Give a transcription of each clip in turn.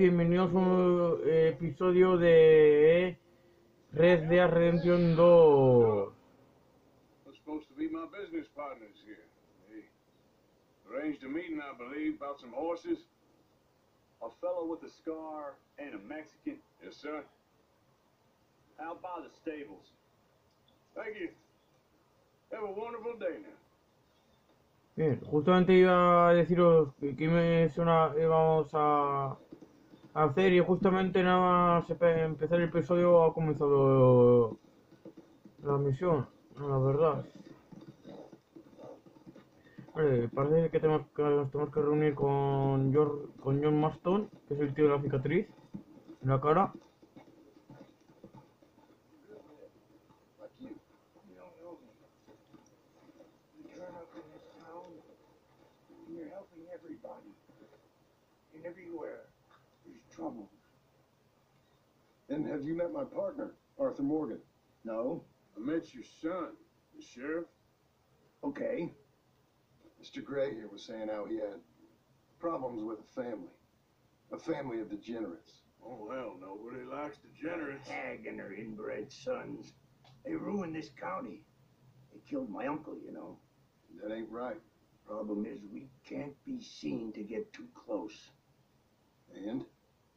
bienvenidos a un episodio de Red Dead Redemption 2. What's supposed to be my business partners here? They arranged a meeting, I believe, about some horses. A fellow with a scar and a Mexican. Yes, sir. Out by the stables. Thank you. Have a wonderful day now. Bien, justamente iba a deciros que íbamos a hacer y justamente nada más empezar el episodio ha comenzado la misión, la verdad. Vale, parece que nos tenemos que reunir con John Marston, que es el tío de la cicatriz en la cara. Everywhere there's trouble. And have you met my partner, Arthur Morgan? No. I met your son, the sheriff. Okay. Mr. Gray here was saying how he had problems with a family of degenerates. Oh, well, nobody likes degenerates. Hag and her inbred sons. They ruined this county. They killed my uncle, you know. That ain't right. Problem is, we can't be seen to get too close. And?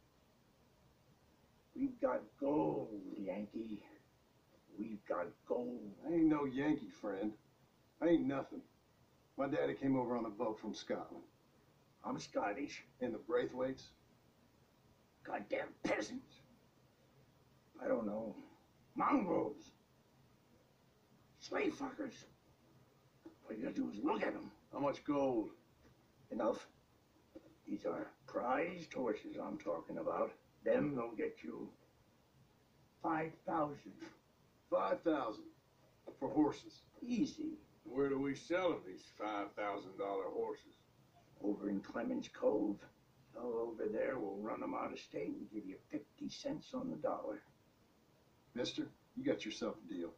We've got gold, Yankee. We've got gold. I ain't no Yankee, friend. I ain't nothing. My daddy came over on a boat from Scotland. I'm Scottish. And the Braithwaites? Goddamn peasants. I don't know. Mongrels. Slave fuckers. All you gotta do is look at them. How much gold? Enough. These are prized horses I'm talking about. Them will get you 5,000. 5,000 for horses. Easy. Where do we sell them, these $5,000 horses? Over in Clemens Cove. All over there will run them out of state and give you 50 cents on the dollar. Mister, you got yourself a deal.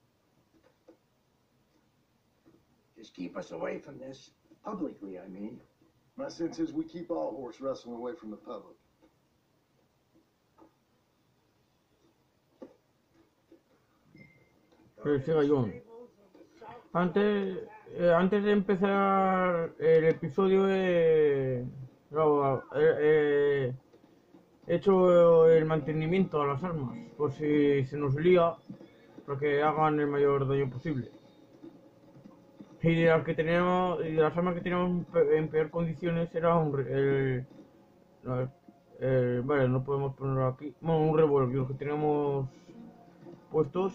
Just keep us away from this. Publicly, I mean. My sense is we keep all horse wrestling away from the public. Siga John. Antes de empezar el episodio he hecho el mantenimiento a las armas, por si se nos lía, para que hagan el mayor daño posible. Y de las armas que teníamos en peor condiciones era vale, no podemos ponerlo aquí. Bueno, un revólver, los que teníamos puestos.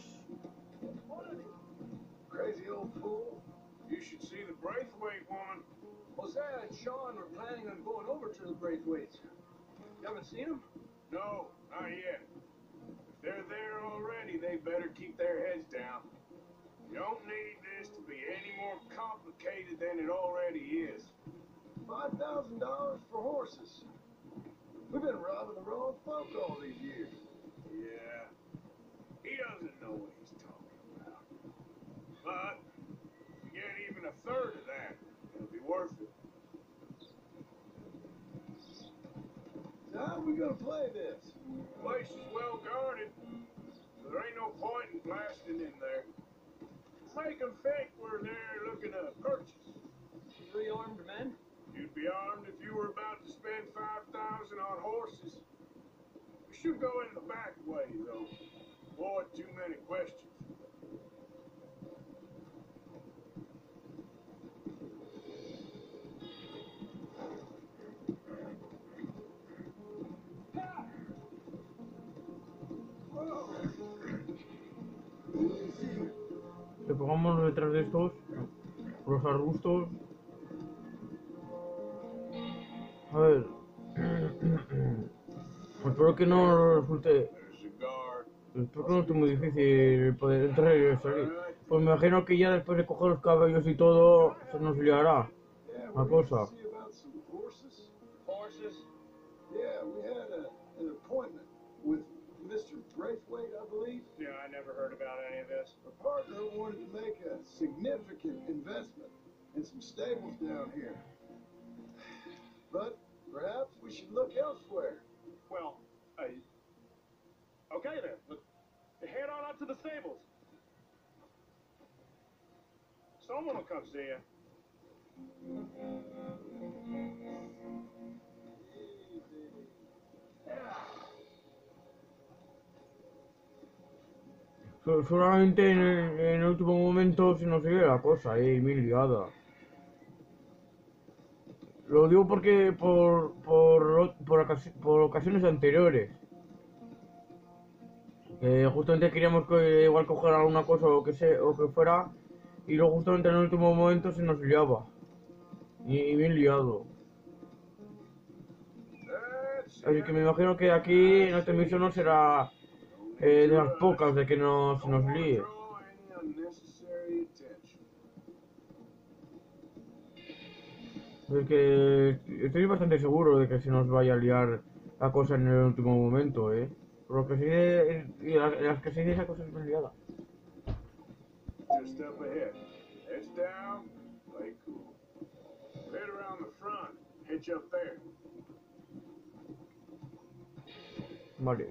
Crazy old fool. You should see the Braithwaite one. Hosea and Sean were planning on going over to the Braithwaites. You haven't seen them? No, not yet. If they're there already, they better keep their heads down. You don't need this to be any more complicated than it already is. $5,000 for horses. We've been robbing the wrong folk all these years. Yeah, he doesn't know what he's talking about. But if you get even a third of that, it'll be worth it. So how are we gonna play this? The place is well guarded, so there ain't no point in blasting in there. Make them think we're there looking to purchase. 3 armed men? You'd be armed if you were about to spend 5,000 on horses. We should go in the back way, though. Avoid too many questions. Le pongamos detrás de estos, los arbustos. A ver. Espero que no resulte. Espero que no esté muy difícil poder entrar y salir. Pues me imagino que ya después de coger los cabellos y todo, se nos liará la cosa. Yeah, we had an appointment with Mr. Braithwaite, I believe. Yeah, I never heard about any of this. Our partner wanted to make a significant investment in some stables down here. But perhaps we should look elsewhere. Well, okay then. But head on up to the stables. Someone will come see you. Solamente en el último momento se nos sigue la cosa, bien liada. Lo digo porque por ocasiones anteriores. Justamente queríamos igual coger alguna cosa o que fuera, y luego justamente en el último momento se nos liaba. Y bien liado. Así que me imagino que aquí en esta misión no será de las pocas de que no se nos líe. Es que estoy bastante seguro de que se nos vaya a liar la cosa en el último momento, Por lo que sigue, y las que sigue esa cosa es bien liada. Just up ahead. Heads down, play cool. Head around the front, hitch up there. Vale.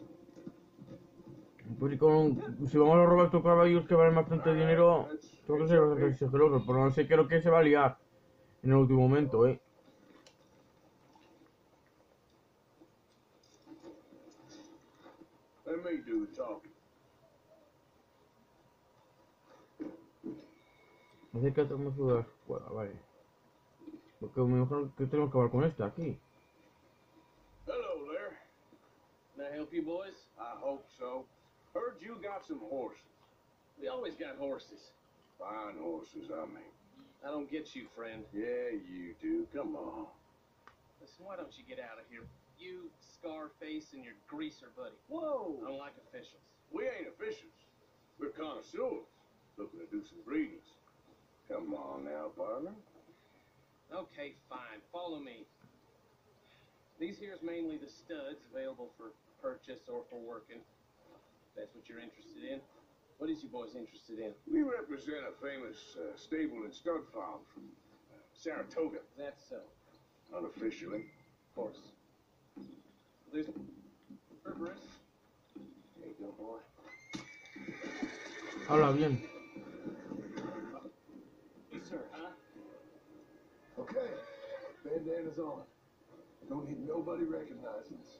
Pues si vamos a robar estos caballos que valen bastante dinero, tengo que ser bastante sigiloso, pero no sé, creo que se va a liar en el último momento, Let me do the talking. Así que hacemos una escuela, vale. Porque me imagino que tenemos que hablar con esta aquí. Hello there. Can I help you boys? I hope so. Heard you got some horses. We always got horses. Fine horses, I mean. I don't get you, friend. Yeah, you do. Come on. Listen, why don't you get out of here? You, Scarface, and your greaser buddy. Whoa. I don't like officials. We ain't officials. We're connoisseurs. Looking to do some breedings. Come on now, partner. Okay, fine. Follow me. These here's mainly the studs available for purchase or for working. That's what you're interested in. What is you boys interested in? We represent a famous stable and stud farm from Saratoga, That's so. unofficially. Of course. There's Cerberus. There you go, boy. Habla bien. Yes, sir, huh? Okay, bandana's on. Don't need nobody recognizing us.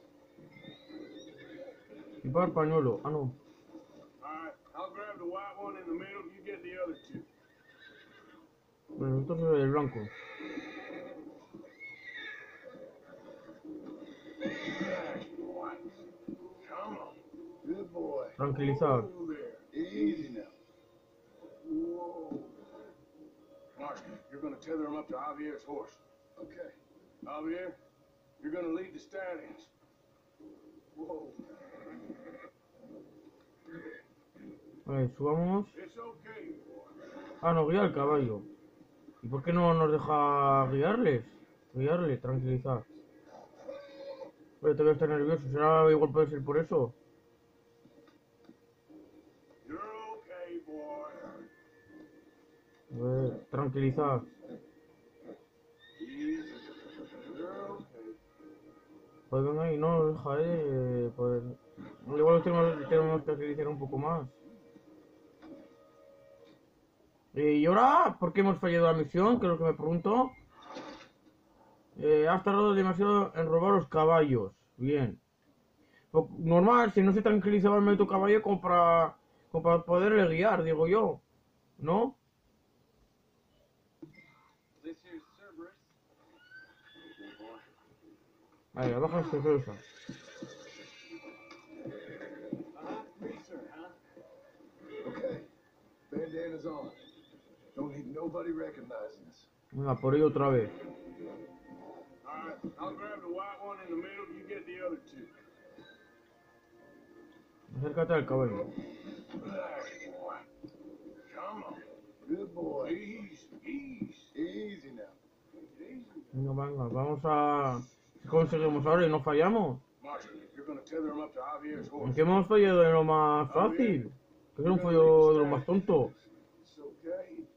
Y para el pañuelo. Ah, no. All right, I'll grab the white one in the middle. You get the other two. Bueno, entonces el blanco. White. Come on. Good boy. Tranquilizar. Whoa there. Easy now. Whoa. Mark, you're gonna tether him up to Javier's horse. Okay. Javier, you're gonna lead the stallions. Whoa. Vale, subamos. It's okay, boy. Ah, no, guía el caballo. ¿Y por qué no nos deja guiarles? Guiarle, tranquilizar. Oye, todavía está nervioso. ¿Será igual puede ser por eso? You're okay, boy. A ver, tranquilizar. Easy. You're okay. Pues venga ahí, no nos deja, pues... Igual tenemos que acariciar un poco más. ¿Y ahora? ¿Por qué hemos fallado la misión? Que es lo que me pregunto. Has tardado demasiado en robar los caballos. Bien. Pues, normal, si no se tranquilizaba el maldito caballo como para poderle guiar, digo yo. ¿No? This here's Cerberus. Vale, baja esta cosa. Greaser, huh? Okay, bandana's on. Don't need nobody recognizing us. Venga, por ello otra vez. All right, I'll grab the white one in the middle. You get the other two. Acércate al caballo. Relax, boy. Come on. Good boy. Easy. Easy now. Easy. Venga, vamos a... Si conseguimos ahora y no fallamos. Marshall, you're gonna tether him up to Javier's ¿En horse. qué hemos fallado de lo más fácil? Que es un fallo de lo más tonto. It's okay.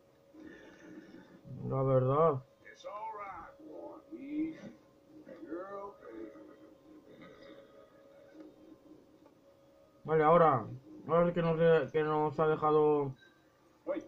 La verdad. It's all right, boy. Easy. You're okay. Vale, ahora sí que nos ha dejado Wait,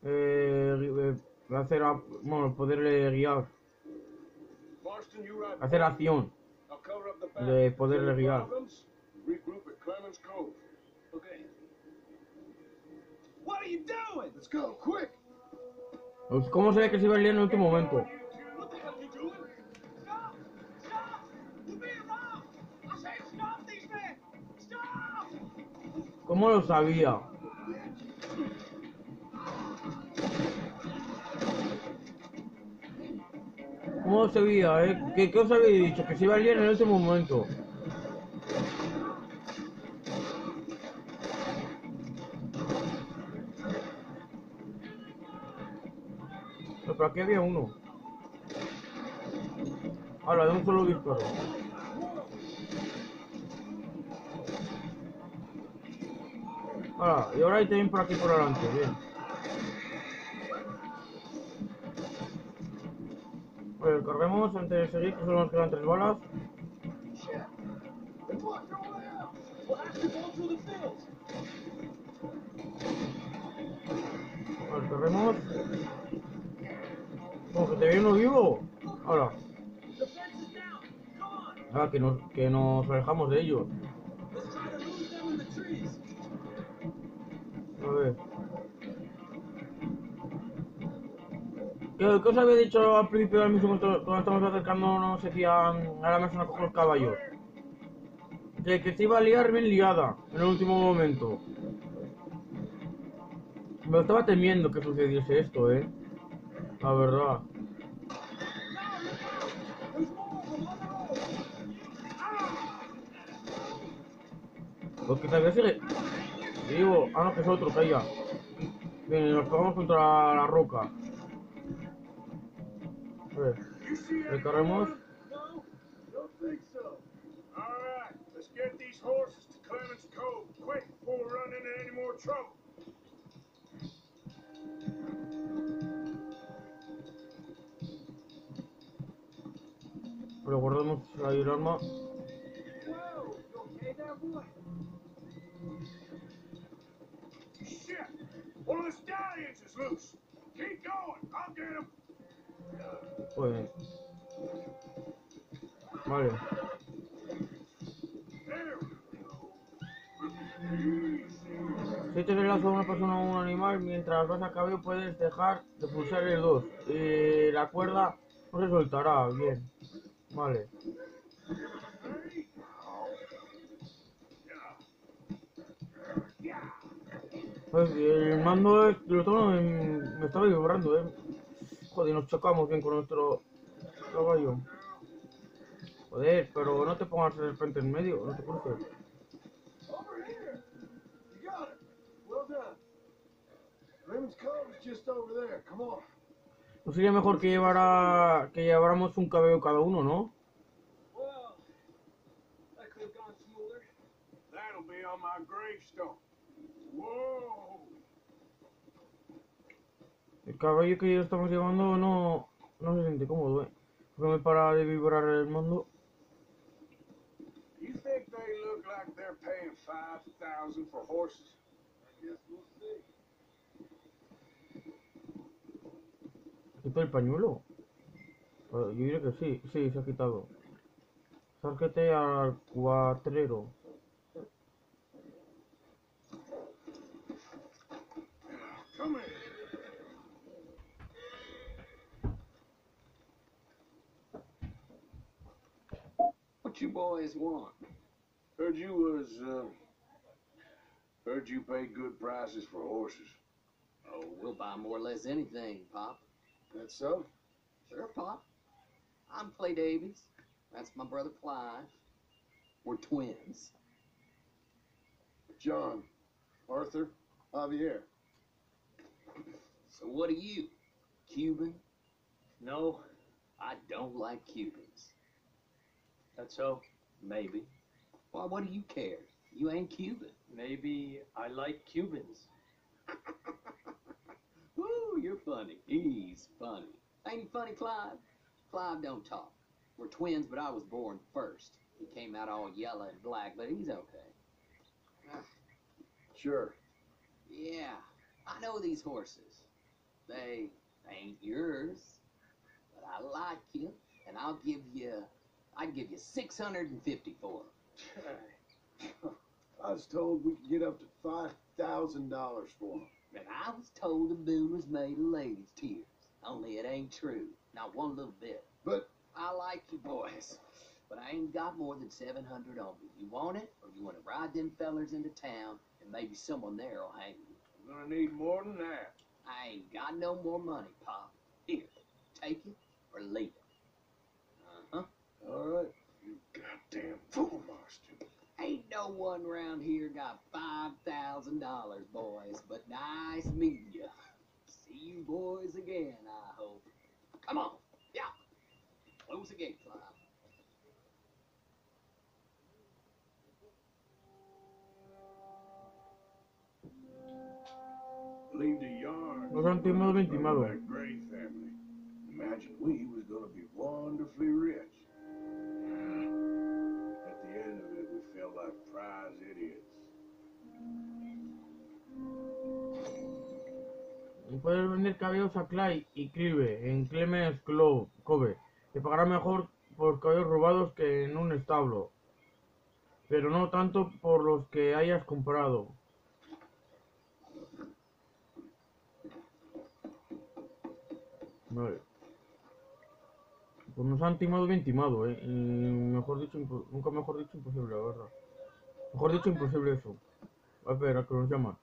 hacer, bueno, poderle guiar, Marston, you ride hacer forward. acción I'll cover up the back. de poderle Any guiar. problems? Regroup at Clemens Cove. Okay. What are you doing? Let's go, quick! Pues, ¿cómo se ve que se iba a liar en el último momento? What the hell are you doing? Stop! Stop! You're being robbed! I say stop these men! Stop! ¿Cómo lo sabía? ¿Cómo lo sabía, ¿Qué os había dicho? Que se iba a liar en el último momento. Pero aquí había uno. Ahora, de un solo disparo. Ahora, y ahora hay también por aquí por adelante, bien. Vale, carguemos antes de seguir, que solo nos quedan 3 balas. Vale, carguemos. Como que te viene uno vivo. Ahora. Ah, que nos alejamos de ellos. A ver. ¿Qué os había dicho al principio del mismo cuando estamos acercándonos hacia a la mesa a coger los caballos? Que se iba a liar bien liada en el último momento. Me estaba temiendo que sucediese esto, la verdad. Porque todavía sigue. Digo, no, que es otro, calla. Bien, nos pegamos contra la roca. A ver, recargamos. No, don't think so. All right, let's get these horses to Clemens Cove quick before we run into any more trouble. Pero guardamos ahí el arma. Shit! One of the stallions is loose. Keep going. I'll get him. Pues. Vale. There Si te enlazo a una persona o un animal, mientras vas a caballo puedes dejar de pulsar el 2. Y la cuerda no se soltará. Bien. Vale. Pues el mando me estaba vibrando, Joder, nos chocamos bien con nuestro caballo. Joder, pero no te pongas de frente en medio, no te cruces. Over here! You got it! Well done. Clemens Cove is just over there. Come on. No sería mejor que lleváramos un caballo cada uno, ¿no? Well, that could have gone smoother. That'll be on my gravestone. Whoa! El caballo que estamos llevando no se siente cómodo, Porque me para de vibrar el mando. You think they look like they're paying $5,000 for horses? I guess we'll see. ¿Quita el pañuelo? Yo diría que sí, se ha quitado. Sárquete al cuatrero. Come here. What you boys want? Heard you pay good prices for horses. Oh, we'll buy more or less anything, Pop. That's so? Sure, Pop. I'm Clay Davies. That's my brother Clive. We're twins. John, Arthur, Javier. So what are you? Cuban? No, I don't like Cubans. that's so. Maybe. Why, what do you care? You ain't Cuban. Maybe I like Cubans. Woo, you're funny. He's funny. Ain't he funny, Clive? Clive don't talk. We're twins, but I was born first. He came out all yellow and black, but he's okay. Sure. Yeah, I know these horses. They ain't yours, but I like you, and I'd give you 650 for them. I was told we could get up to $5,000 for them. And I was told the moon was made of ladies' tears. Only it ain't true. Not one little bit. But I like you boys, but I ain't got more than 700 on me. You want it, or you want to ride them fellers into town, and maybe someone there'll hang you. I'm gonna need more than that. I ain't got no more money, Pop. Here, take it or leave it. Uh-huh. all right. You goddamn fool, Marston. Ain't no one round here got $5,000, boys, but nice meeting you. See you boys again, I hope. Come on, yeah. Close the gate, Clive. Leave the yard. Nos han timado bien timado. That Gray family. Imagine we was gonna be wonderfully rich. At the end of it, we felt like prize idiots. Puedes vender cabellos a Clay y Clive en Clemens Cove. Te pagará mejor por cabellos robados que en un establo, pero no tanto por los que hayas comprado. Vale. Pues nos han timado bien timado, y mejor dicho, nunca mejor dicho imposible, la verdad. Mejor dicho imposible eso. A ver, ¿a qué nos llaman?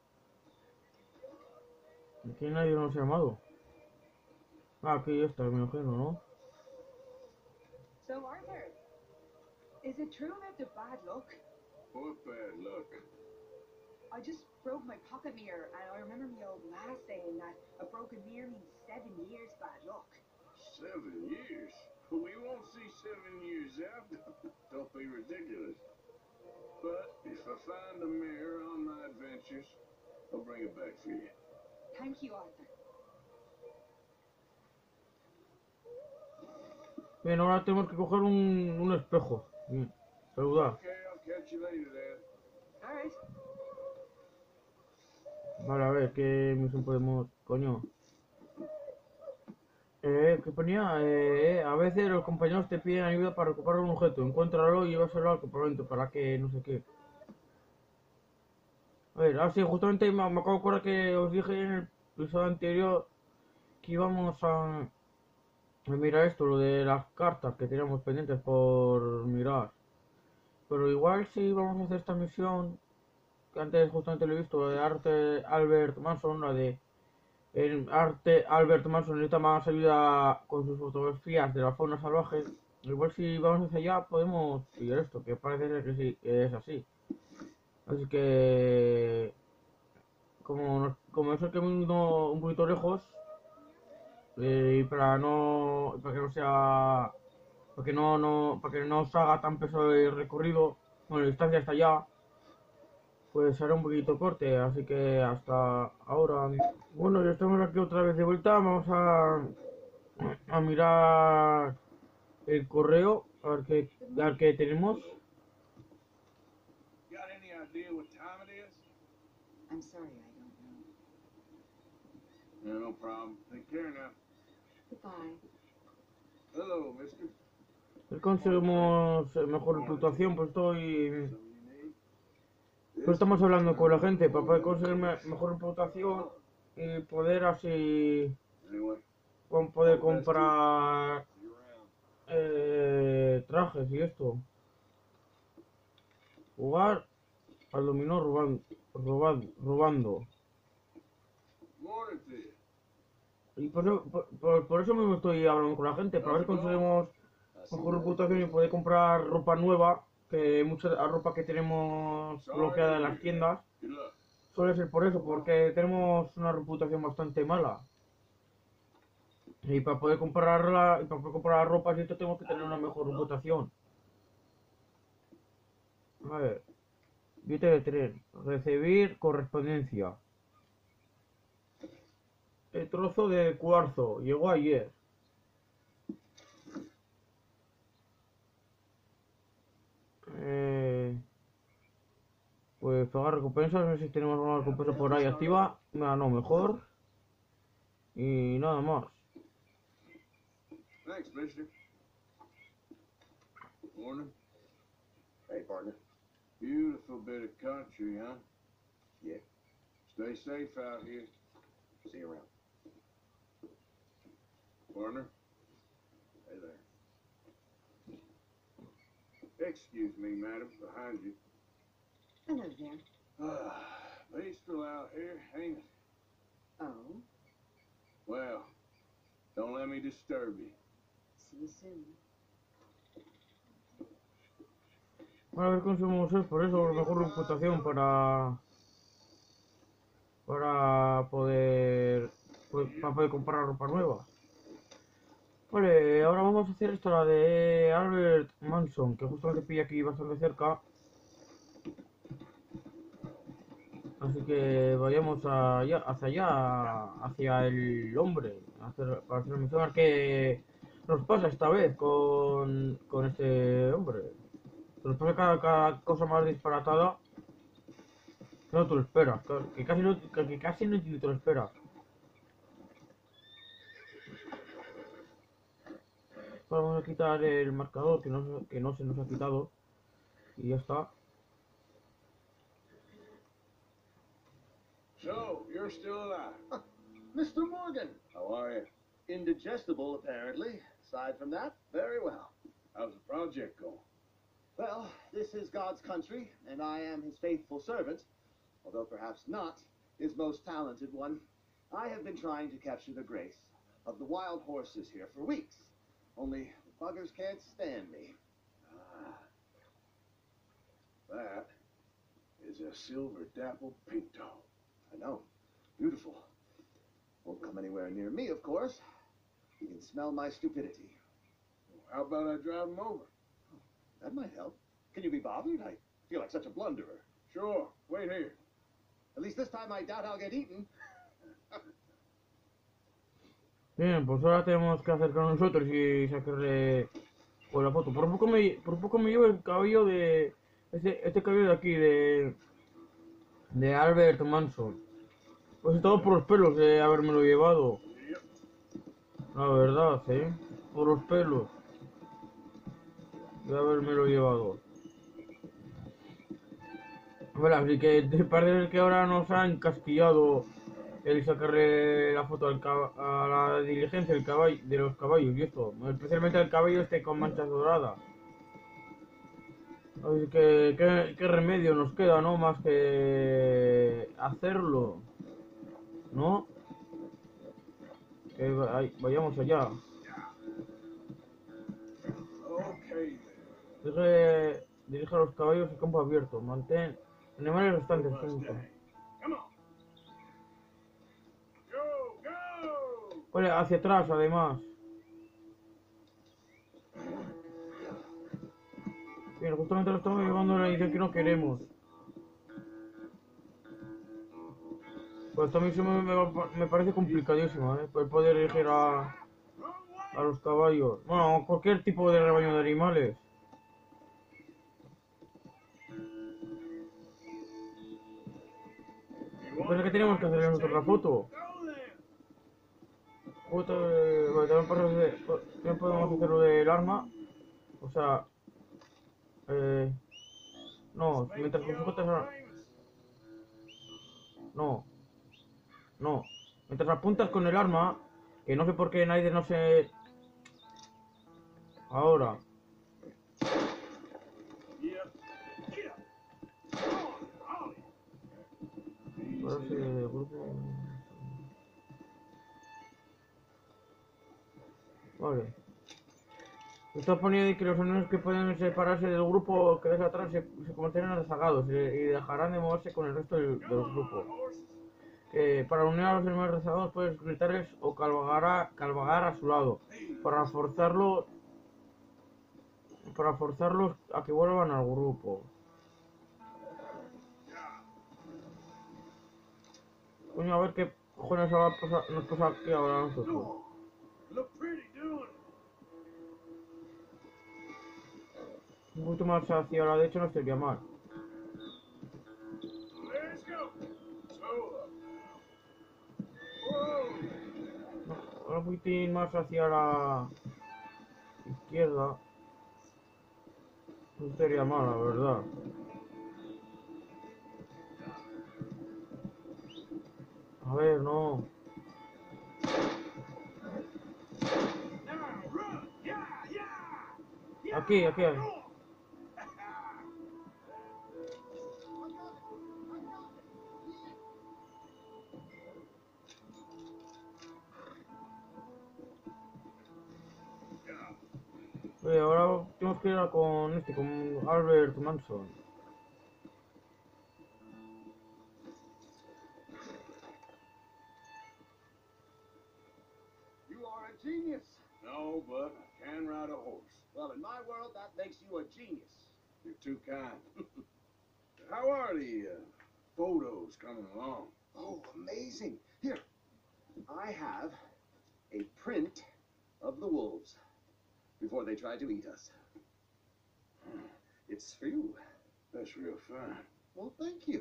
Aquí nadie nos ha llamado. Ah, aquí está, me imagino, ¿no? So, Arthur, is it true about the bad luck? What bad luck. I just broke my pocket mirror, and I remember my old ma saying that a broken mirror means 7 years bad luck. 7 years? We won't see 7 years out. Don't be ridiculous. But if I find a mirror on my adventures, I'll bring it back for you. Thank you, Arthur. Bien, ahora tenemos que coger un espejo. Bien, saludar. Okay, I'll catch you later then. All right. Vale, a ver, ¿qué misión podemos...? Coño. ¿Qué ponía? A veces los compañeros te piden ayuda para recuperar un objeto. Encuéntralo y llévaselo al campamento para que no sé qué. A ver, sí, justamente me acabo de acordar que os dije en el episodio anterior que íbamos a mirar esto, lo de las cartas que teníamos pendientes por mirar. Pero igual si vamos a hacer esta misión, que antes justamente lo he visto, de Arte Albert Manson, la de el Arte Albert Manson necesita más ayuda con sus fotografías de la fauna salvaje. Igual si vamos hacia allá podemos pillar esto, que parece ser que sí, que es así. Así que como eso que vino un poquito lejos, y para que no sea, para que no os haga tan pesado el recorrido, bueno, la distancia hasta allá, pues haré un poquito corte, así que hasta ahora. Bueno, ya estamos aquí otra vez de vuelta, vamos a mirar el correo, a ver qué tenemos. Got any idea what time it is? I'm sorry, I don't know. Yeah, no problem. Take care now. Goodbye. Hello, mister. Si conseguimos mejor reputación, pues estamos hablando con la gente para poder conseguir mejor reputación y poder así Anyway, poder comprar trajes y esto. Jugar al dominó robando. morning to you. Y por eso mismo estoy hablando con la gente, para ver si conseguimos mejor reputación y poder comprar ropa nueva, que mucha ropa que tenemos bloqueada en las tiendas Good luck. suele ser por eso, porque tenemos una reputación bastante mala. Y para poder comprar ropa y esto tenemos que tener una mejor reputación. A ver, billete de tren, recibir correspondencia. El trozo de cuarzo llegó ayer. Pues Pues pagar recompensas, no sé si tenemos alguna recompensa por ahí activa. No, mejor. Y nada más. Thanks, mister. Morning. Hey, partner. Beautiful bit of country, huh? Yeah. Stay safe out here. See you around. Partner. Hey there. Excuse me, madam, behind you. Hello there. Peaceful out here, ain't it? Oh, Well, don't let me disturb you. see you soon. Bueno, a ver cómo conseguimos por eso, mejor reputación para poder comprar ropa nueva. Vale, ahora vamos a hacer esta, la de Albert Manson, que justamente pilla aquí bastante cerca. Así que vayamos hacia el hombre, para hacer la misión, a ver qué nos pasa esta vez con este hombre. Nos pasa cada cosa más disparatada que no te lo esperas, que casi no te lo esperas. Vamos a quitar el marcador que no se nos ha quitado y ya está. So, you're still alive. Mr. Morgan, How are you? indigestible apparently. Aside from that, very well. How's the project going? Well, this is God's country, and I am his faithful servant, although perhaps not his most talented one. I have been trying to capture the grace of the wild horses here for weeks, only the buggers can't stand me. That is a silver dapple pinto. I know. Beautiful. Won't come anywhere near me, of course. You can smell my stupidity. How about I drive him over? That might help. Can you be bothered? I feel like such a blunderer. Sure. Wait here. At least this time I doubt I'll get eaten. Bien, pues ahora tenemos que acercarnos nosotros y sacarle pues, la foto. Por poco me llevo el cabello de... Este cabello de aquí, de Albert Manson. Pues todo por los pelos de habérmelo llevado. La verdad, por los pelos de habérmelo llevado. Bueno, así que parece que ahora nos ha encasquillado el sacarle la foto a la diligencia de los caballos y esto, especialmente el caballo este con manchas doradas. Así que qué remedio nos queda, ¿no? Más que hacerlo, ¿no? Que vayamos allá. Okay, Dirige a los caballos en campo abierto. Mantén animales restantes juntos. Come on. Go! Vale, hacia atrás además. Bien, justamente lo estamos llevando a la dirección que no queremos. Pues también me parece complicadísimo, poder dirigir a los caballos. Bueno, a cualquier tipo de rebaño de animales. Pues que tenemos que hacer nosotros la foto. También podemos hacer lo del arma. O sea... no, mientras que sujetas... No. Mientras apuntas con el arma, que no sé por qué nadie no se... Ahora. Vale. Está poniendo que los sonidos que pueden separarse del grupo que ves atrás se convertirán en rezagados y dejarán de moverse con el resto de los grupos. Para unir a los animales rezagados puedes gritarles o calvagar a su lado para forzarlos a que vuelvan al grupo. Coño, a ver qué cojones nos pasa aquí ahora a nosotros. Un poquito más hacia la derecha no estaría mal. Slow up now. Whoa! No, ahora un poquitín más hacia la izquierda. No sería mal, la verdad. A ver, no. Now run! Yeah, yeah! Aquí, aquí. Oye, ahora tenemos que ir con Albert Manson. You are a genius. No, but I can ride a horse. Well, in my world, that makes you a genius. You're too kind. How are the photos coming along? Oh, amazing. Here, I have a print of the wolves before they tried to eat us. It's for you. That's real fine. Well, thank you.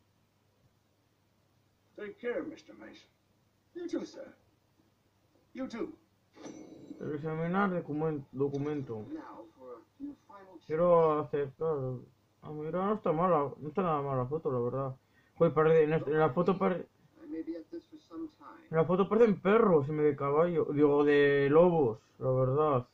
Take care, Mr. Mason. You too, sir. You too. Pero examinar documento. Now, for a few final checks. Quiero aceptar. Ah, mira, no está mala, no está nada mala la foto, la verdad. Joder, en la foto I may be at this for some time. en la foto parecen perros y me de caballo, digo, de lobos, la verdad.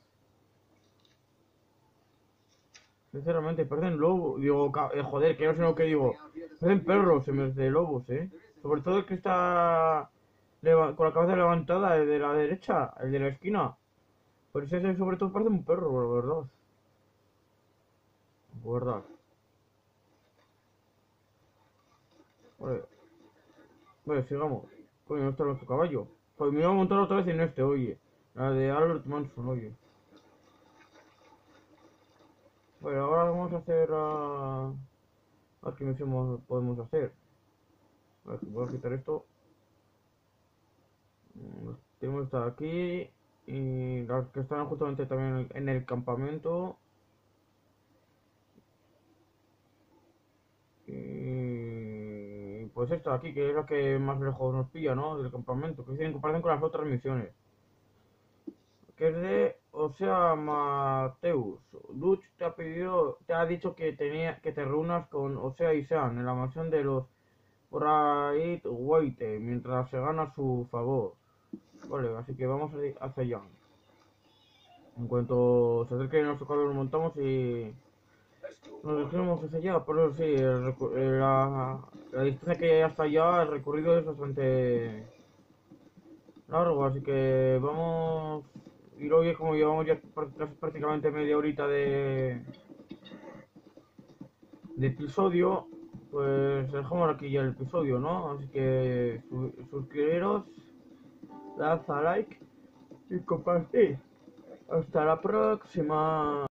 Sinceramente, parecen lobos, digo, joder, que no sé lo que digo. Parecen perros en vez de lobos, Sobre todo el que está con la cabeza levantada, el de la derecha, el de la esquina. Pues ese sobre todo parece un perro, la verdad. La verdad. Vale, sigamos. Coño, no está nuestro caballo. Pues me iba a montar otra vez en este, oye. La de Albert Manson, oye. Vale, ahora vamos a hacer a ver qué misión podemos hacer. A ver, voy a quitar esto. Tenemos esta aquí. Y las que están justamente también en el campamento. Y pues esta aquí, que es la que más lejos nos pilla, ¿no? Del campamento, que en comparación con las otras misiones. Que es de Osea Mateus. Dutch te ha dicho que te reúnas con Osea y Sean en la mansión de los Bright White mientras se gana su favor. Vale, así que vamos hacia allá. En cuanto se acerque nuestro caballo lo montamos y nos dirigimos hacia allá. Por eso sí, la distancia que hay hasta allá, el recorrido es bastante largo, así que vamos. Y hoy, como llevamos ya prácticamente media horita de episodio, pues dejamos aquí ya el episodio, ¿no? Así que suscribiros, dad a like y compartir. Hasta la próxima.